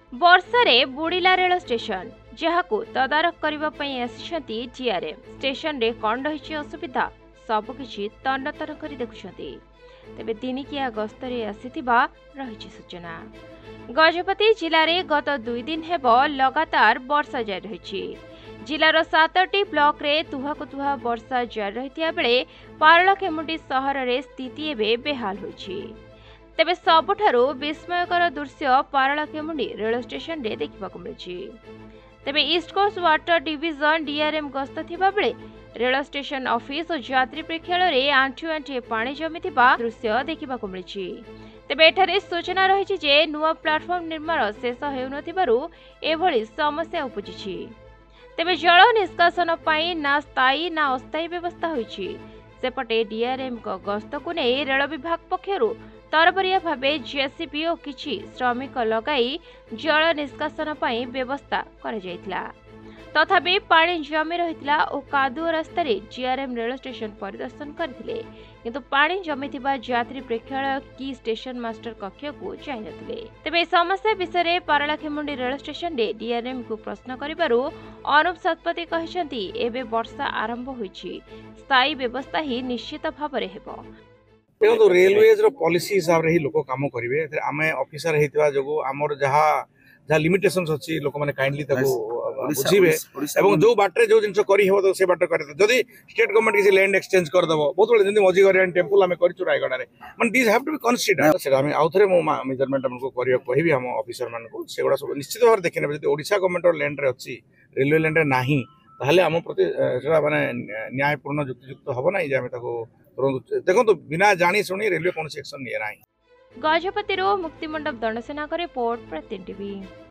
ବର୍ଷାରେ ବୁଡ଼ିଲା ରେଳ ଷ୍ଟେସନ ଯାହାକୁ ତଦାରଖ କରିବା ପାଇଁ ଆସିଛନ୍ତି ଜିଆରଏମ୍। ଷ୍ଟେସନରେ କ'ଣ ରହିଛି ଅସୁବିଧା ସବୁକିଛି ତନ୍ନ କରି ଦେଖୁଛନ୍ତି। ତେବେ ଦିନିକିଆ ଗସ୍ତରେ ଆସିଥିବା ରହିଛି ସୂଚନା। ଗଜପତି ଜିଲ୍ଲାରେ ଗତ 2 ଦିନ ହେବ ଲଗାତାର ବର୍ଷା ଜାରି ରହିଛି। ଜିଲ୍ଲାର 7ଟି ବ୍ଲକରେ ତୁହାକୁ ତୁହା ବର୍ଷା ଜାରି ରହିଥିବା ବେଳେ ପାରଳାଖେମୁଣ୍ଡି ସହରରେ ସ୍ଥିତି ଏବେ ବେହାଲ ହୋଇଛି। ତେବେ ସବୁଠାରୁ ବିସ୍ମୟକର ଦୃଶ୍ୟ ପାରଳାଖେମୁଣ୍ଡି ରେଳ ଷ୍ଟେସନରେ ଦେଖିବାକୁ ମିଳିଛି। ତେବେ east coast Waltair division DRM ଗସ୍ତ ଥିବା ବେଳେ ରେଳ ଷ୍ଟେସନ ଅଫିସ ଓ ଯାତ୍ରୀ ପ୍ରେକ୍ଷାଳୟରେ ଆଣ୍ଠିଏ ପାଣି ଜମିଥିବା ଦୃଶ୍ୟ ଦେଖିବାକୁ ମିଳିଛି। ତେବେ ଏଠାରେ ସୂଚନା ରହିଛି ଯେ ନୂଆ ପ୍ଲାଟଫର୍ମ ନିର୍ମାଣ ଶେଷ ହେଉନଥିବାରୁ ଏଭଳି ସମସ୍ୟା ଉପୁଜିଛି। ତେବେ ଜଳ ନିଷ୍କାସନ ପାଇଁ ନା ସ୍ଥାୟୀ ନା ଅସ୍ଥାୟୀ ବ୍ୟବସ୍ଥା ହୋଇଛି। ସେପଟେ ଡିଆରଏମ୍ଙ୍କ ଗସ୍ତକୁ ନେଇ ରେଳ ବିଭାଗ ପକ୍ଷରୁ ତରବରିଆ ଭାବେ ଜେସିବି ଓ କିଛି ଶ୍ରମିକ ଲଗାଇ ଜଳ ନିଷ୍କାସନ ପାଇଁ ବ୍ୟବସ୍ଥା କରାଯାଇଥିଲା। ତଥାପି ପାଣି ଜମି ରହିଥିଲା ଓ କାଦୁଅ ରାସ୍ତାରେ ଜିଆରଏମ୍ ରେଳ ଷ୍ଟେସନ ପରିଦର୍ଶନ କରିଥିଲେ, କିନ୍ତୁ ପାଣି ଜମିଥିବା ଯାତ୍ରୀ ପ୍ରେକ୍ଷାଳୟ କି ଷ୍ଟେସନ ମାଷ୍ଟର କକ୍ଷକୁ ଯାଇନଥିଲେ। ତେବେ ଏହି ସମସ୍ୟା ବିଷୟରେ ପାରଳାଖେମୁଣ୍ଡି ରେଳ ଷ୍ଟେସନରେ ଡିଆରଏମ୍କୁ ପ୍ରଶ୍ନ କରିବାରୁ ଅନୁପ ଶତପଥୀ କହିଛନ୍ତି, ଏବେ ବର୍ଷା ଆରମ୍ଭ ହୋଇଛି, ସ୍ଥାୟୀ ବ୍ୟବସ୍ଥା ହିଁ ନିଶ୍ଚିତ ଭାବରେ ହେବ। देखो रेलवेज पॉलिसी हिसाब रे ही लोक काम करेंगे। आम ऑफिसर होता जो आमर जहाँ जहाँ लिमिटेशंस अच्छी लोक मैंने काइंडली बुझे जो बाटे जो जिन करहब तो से बाट कर जदि स्टेट गवर्नमेंट किसी लैंड एक्सचेंज करदेव बहुत बड़े मझी घर टेम्पल आम कर रायगढ़ मैं this have to be consider आउ थे मेजरमेंट आमको कह आम ऑफिसर मान से गुड़ा सब निश्चित भाव देखने ओडिशा गवर्नमेंट लैंड अच्छी रेलवे लैंड ना ताहले आम प्रति माने न्यायपूर्ण युक्तियुक्त हम ना जे देखो तो बिना जानी शुणी रेलवे कौन एक्शन नहीं। गजपति मुक्तिमंडप दंडसेना रिपोर्ट प्रतिदिन टीवी।